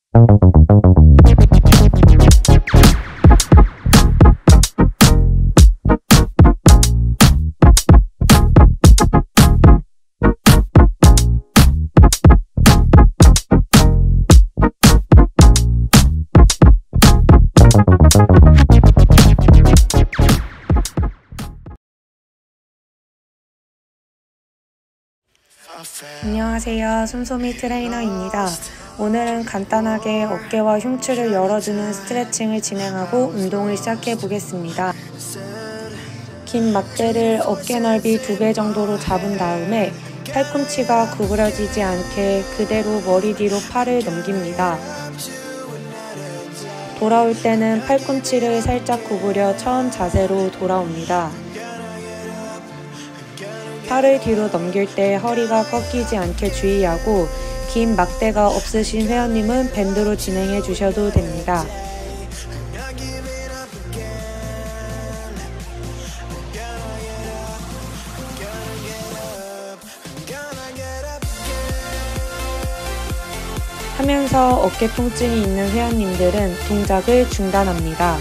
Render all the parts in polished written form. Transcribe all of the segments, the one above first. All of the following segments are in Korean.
안녕하세요. 솜솜이 트레이너입니다. 오늘은 간단하게 어깨와 흉추를 열어주는 스트레칭을 진행하고 운동을 시작해 보겠습니다. 긴 막대를 어깨 넓이 2배 정도로 잡은 다음에 팔꿈치가 구부러지지 않게 그대로 머리 뒤로 팔을 넘깁니다. 돌아올 때는 팔꿈치를 살짝 구부려 처음 자세로 돌아옵니다. 팔을 뒤로 넘길 때 허리가 꺾이지 않게 주의하고 긴 막대가 없으신 회원님은 밴드로 진행해 주셔도 됩니다. 하면서 어깨 통증이 있는 회원님들은 동작을 중단합니다.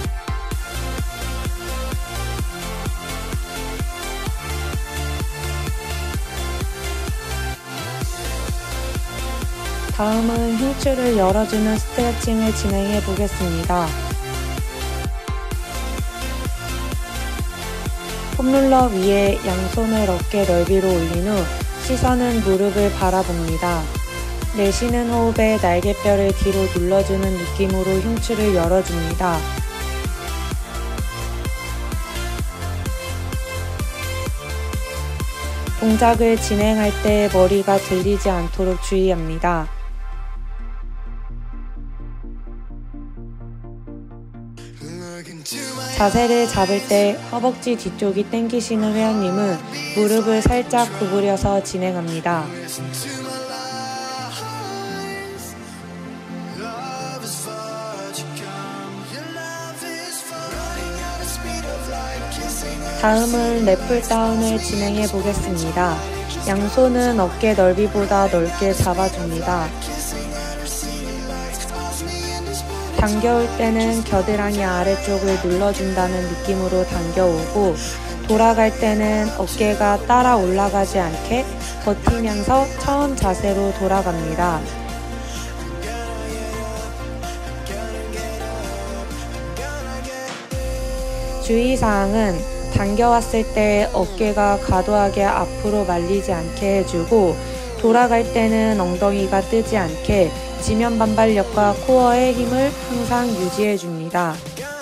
다음은 흉추를 열어주는 스트레칭을 진행해 보겠습니다. 폼롤러 위에 양손을 어깨 넓이로 올린 후 시선은 무릎을 바라봅니다. 내쉬는 호흡에 날개뼈를 뒤로 눌러주는 느낌으로 흉추를 열어줍니다. 동작을 진행할 때 머리가 들리지 않도록 주의합니다. 자세를 잡을 때 허벅지 뒤쪽이 당기시는 회원님은 무릎을 살짝 구부려서 진행합니다. 다음은 랩풀다운을 진행해 보겠습니다. 양손은 어깨 넓이보다 넓게 잡아줍니다. 당겨올 때는 겨드랑이 아래쪽을 눌러준다는 느낌으로 당겨오고 돌아갈 때는 어깨가 따라 올라가지 않게 버티면서 처음 자세로 돌아갑니다. 주의사항은 당겨왔을 때 어깨가 과도하게 앞으로 말리지 않게 해주고 돌아갈 때는 엉덩이가 뜨지 않게 지면 반발력과 코어의 힘을 항상 유지해줍니다.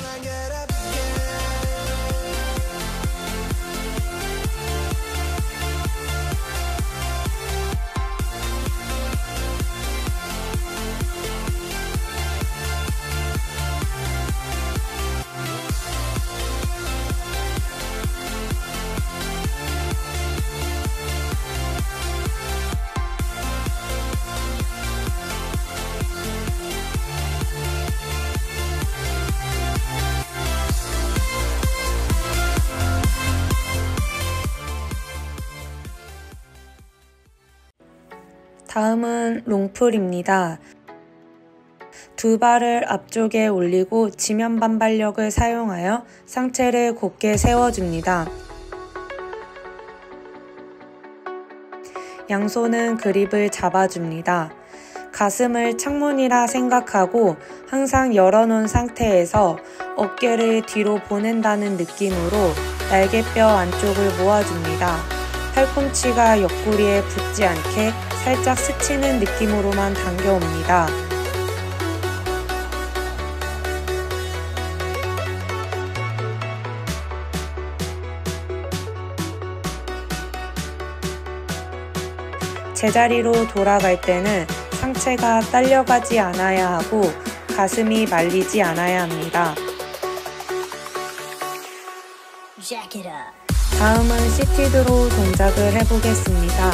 다음은 롱풀입니다. 두 발을 앞쪽에 올리고 지면 반발력을 사용하여 상체를 곧게 세워줍니다. 양손은 그립을 잡아줍니다. 가슴을 창문이라 생각하고 항상 열어놓은 상태에서 어깨를 뒤로 보낸다는 느낌으로 날개뼈 안쪽을 모아줍니다. 팔꿈치가 옆구리에 붙지 않게 살짝 스치는 느낌으로만 당겨옵니다. 제자리로 돌아갈 때는 상체가 딸려가지 않아야 하고 가슴이 말리지 않아야 합니다. 다음은 시티드로우 동작을 해보겠습니다.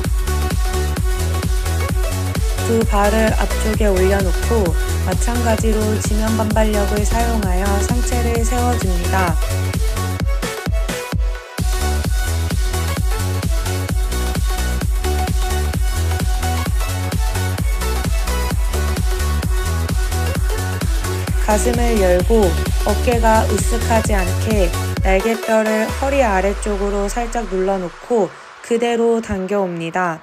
두 발을 앞쪽에 올려놓고 마찬가지로 지면 반발력을 사용하여 상체를 세워줍니다. 가슴을 열고 어깨가 으쓱하지 않게 날개뼈를 허리 아래쪽으로 살짝 눌러놓고 그대로 당겨옵니다.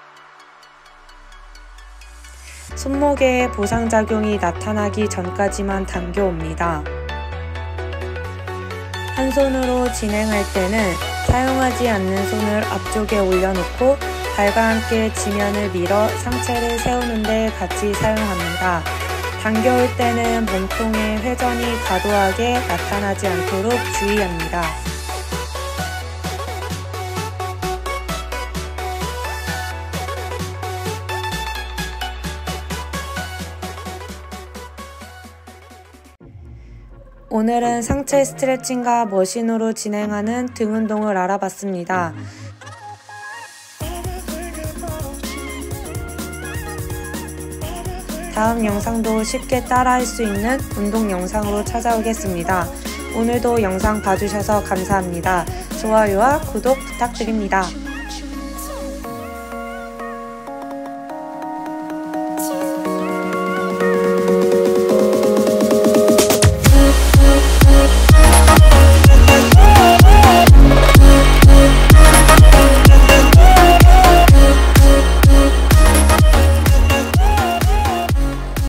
손목에 보상작용이 나타나기 전까지만 당겨옵니다. 한 손으로 진행할 때는 사용하지 않는 손을 앞쪽에 올려놓고 발과 함께 지면을 밀어 상체를 세우는 데 같이 사용합니다. 당겨올 때는 몸통의 회전이 과도하게 나타나지 않도록 주의합니다. 오늘은 상체 스트레칭과 머신으로 진행하는 등 운동을 알아봤습니다. 다음 영상도 쉽게 따라할 수 있는 운동 영상으로 찾아오겠습니다. 오늘도 영상 봐주셔서 감사합니다. 좋아요와 구독 부탁드립니다.